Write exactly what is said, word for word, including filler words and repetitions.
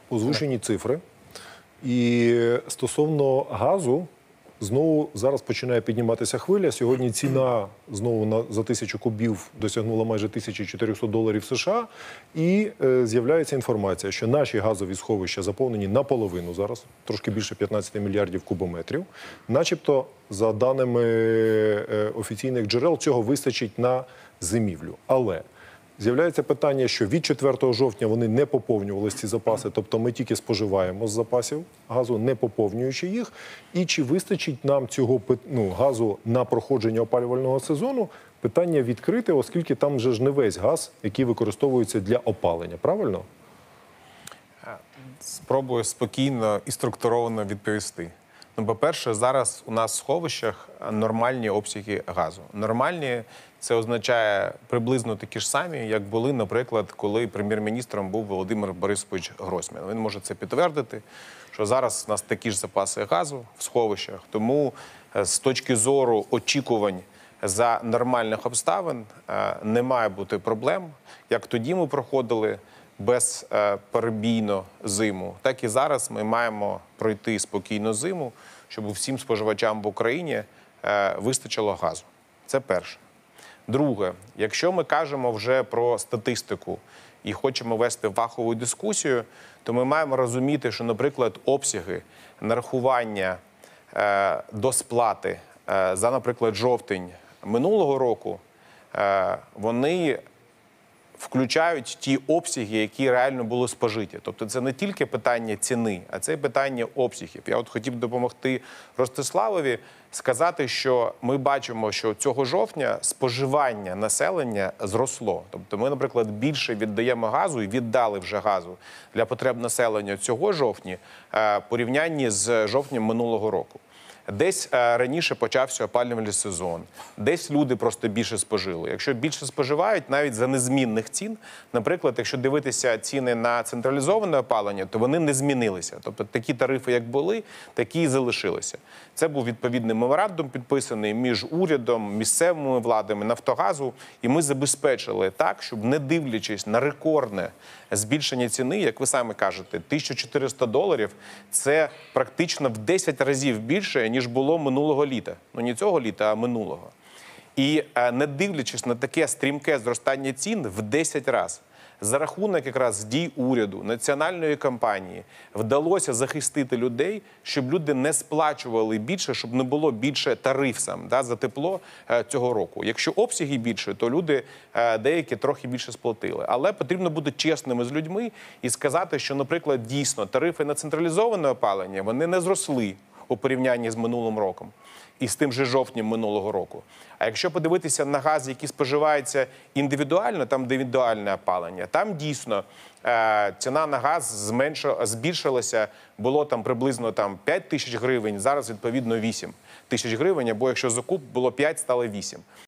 озвучені цифри. І стосовно газу, знову зараз починає підніматися хвиля. Сьогодні ціна знову на, за тисячу кубів досягнула майже тисячі чотирьохсот доларів США. І е, з'являється інформація, що наші газові сховища заповнені наполовину зараз, трошки більше п'ятнадцяти мільярдів кубометрів. Начебто, за даними е, офіційних джерел, цього вистачить на зимівлю. Але з'являється питання, що від четвертого жовтня вони не поповнювалися, ці запаси, тобто ми тільки споживаємо з запасів газу, не поповнюючи їх. І чи вистачить нам цього ну, газу на проходження опалювального сезону, питання відкрите, оскільки там вже ж не весь газ, який використовується для опалення, правильно? Спробую спокійно і структуровано відповісти. Ну, по-перше, зараз у нас в сховищах нормальні обсяги газу. Нормальні – це означає приблизно такі ж самі, як були, наприклад, коли прем'єр-міністром був Володимир Борисович Гройсман. Він може це підтвердити, що зараз у нас такі ж запаси газу в сховищах. Тому з точки зору очікувань за нормальних обставин не має бути проблем. Як тоді ми проходили безперебійно зиму, так і зараз ми маємо пройти спокійно зиму, щоб всім споживачам в Україні вистачило газу. Це перше. Друге, якщо ми кажемо вже про статистику і хочемо вести фахову дискусію, то ми маємо розуміти, що, наприклад, обсяги нарахування до сплати за, наприклад, жовтень минулого року, вони включають ті обсяги, які реально були спожиті. Тобто це не тільки питання ціни, а це питання обсягів. Я от хотів допомогти Ростиславові сказати, що ми бачимо, що цього жовтня споживання населення зросло. Тобто ми, наприклад, більше віддаємо газу і віддали вже газу для потреб населення цього жовтня в порівнянні з жовтнем минулого року. Десь раніше почався опалювальний сезон, десь люди просто більше спожили. Якщо більше споживають, навіть за незмінних цін, наприклад, якщо дивитися ціни на централізоване опалення, то вони не змінилися. Тобто такі тарифи, як були, такі і залишилися. Це був відповідний меморандум, підписаний між урядом, місцевими владами, Нафтогазу, і ми забезпечили так, щоб, не дивлячись на рекордне збільшення ціни, як ви самі кажете, тисяча чотириста доларів – це практично в десять разів більше, ніж було минулого літа. Ну, не цього літа, а минулого. І не дивлячись на таке стрімке зростання цін в десять разів, за рахунок якраз дій уряду, національної кампанії вдалося захистити людей, щоб люди не сплачували більше, щоб не було більше тариф сам, да, за тепло е, цього року. Якщо обсяги більше, то люди е, деякі трохи більше сплатили. Але потрібно бути чесними з людьми і сказати, що, наприклад, дійсно тарифи на централізоване опалення, вони не зросли у порівнянні з минулим роком і з тим же жовтнем минулого року. А якщо подивитися на газ, який споживається індивідуально, там де індивідуальне опалення, там дійсно е, ціна на газ зменшила, збільшилася, було там приблизно там, п'ять тисяч гривень, зараз відповідно вісім тисяч гривень, або якщо закуп було п'ять, стало вісім.